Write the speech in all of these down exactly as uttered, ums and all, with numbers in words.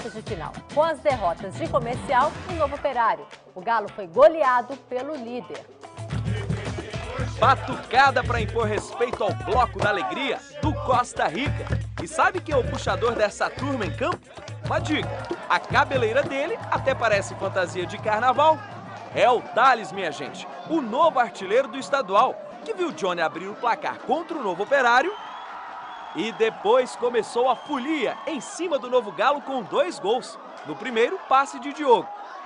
quartas de final. Com as derrotas de Comercial e Novo Operário, o Galo foi goleado pelo líder. Batucada para impor respeito ao bloco da alegria do Costa Rica. E sabe quem é o puxador dessa turma em campo? Uma dica, a cabeleira dele até parece fantasia de carnaval. É o Thales, minha gente, o novo artilheiro do estadual, que viu Johnny abrir o placar contra o Novo Operário e depois começou a folia em cima do Novo Galo com dois gols. No primeiro, passe de Diogo.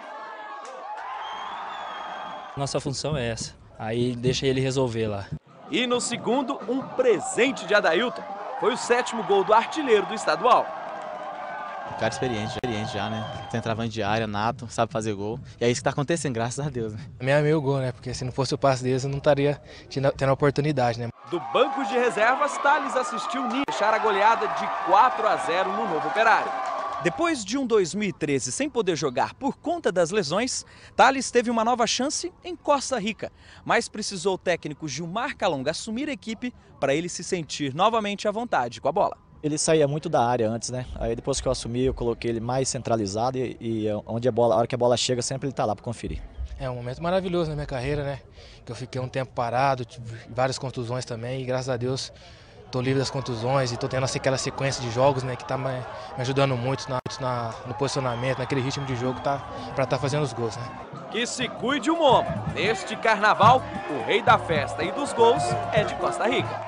Nossa função é essa, aí deixa ele resolver lá. E no segundo, um presente de Adailton. Foi o sétimo gol do artilheiro do estadual. Um cara experiente, experiente já, né? Centroavante de área, nato, sabe fazer gol. E é isso que tá acontecendo, graças a Deus, né? Meio a meio gol, né? Porque se não fosse o passe deles, eu não estaria tendo a oportunidade, né? Do banco de reservas, Thales assistiu Ninho deixar a goleada de quatro a zero no Novo Operário. Depois de um dois mil e treze sem poder jogar por conta das lesões, Thales teve uma nova chance em Costa Rica, mas precisou o técnico Gilmar Calonga assumir a equipe para ele se sentir novamente à vontade com a bola. Ele saía muito da área antes, né? Aí depois que eu assumi, eu coloquei ele mais centralizado e, e onde a bola, a hora que a bola chega, sempre ele tá lá para conferir. É um momento maravilhoso na minha carreira, né? Que eu fiquei um tempo parado, tive várias contusões também e graças a Deus tô livre das contusões e tô tendo aquela sequência de jogos, né? Que tá me ajudando muito na, na, no posicionamento, naquele ritmo de jogo tá, para estar tá fazendo os gols, né? Que se cuide o Momo. Neste carnaval, o rei da festa e dos gols é de Costa Rica.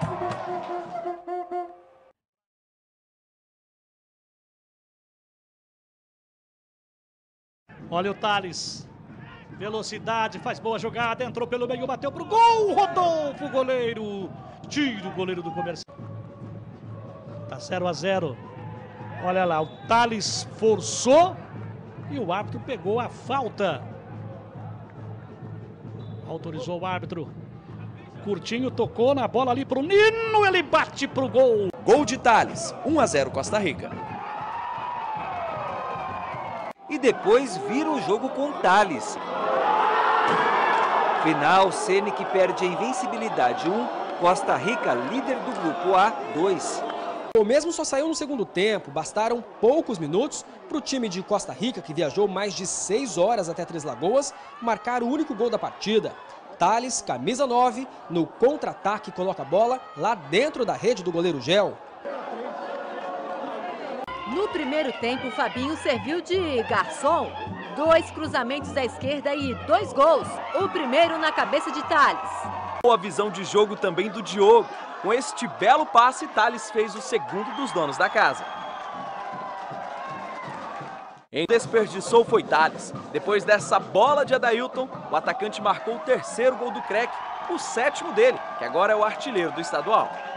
Olha o Thales, velocidade, faz boa jogada, entrou pelo meio, bateu pro gol, Rodolfo, goleiro, tira o goleiro do Comercial. Tá zero a zero, olha lá, o Thales forçou e o árbitro pegou a falta. Autorizou o árbitro, Curtinho tocou na bola ali pro Nino, ele bate pro gol. Gol de Thales, um a zero Costa Rica. E depois vira o jogo com Thales. Final, Ceni que perde a invencibilidade um, Costa Rica líder do grupo A dois. O mesmo só saiu no segundo tempo, bastaram poucos minutos para o time de Costa Rica, que viajou mais de seis horas até Três Lagoas, marcar o único gol da partida. Thales, camisa nove, no contra-ataque coloca a bola lá dentro da rede do goleiro Gel. No primeiro tempo, o Fabinho serviu de garçom. Dois cruzamentos à esquerda e dois gols. O primeiro na cabeça de Thales. Boa visão de jogo também do Diogo. Com este belo passe, Thales fez o segundo dos donos da casa. Quem desperdiçou foi Thales. Depois dessa bola de Adailton, o atacante marcou o terceiro gol do Crack, o sétimo dele, que agora é o artilheiro do estadual.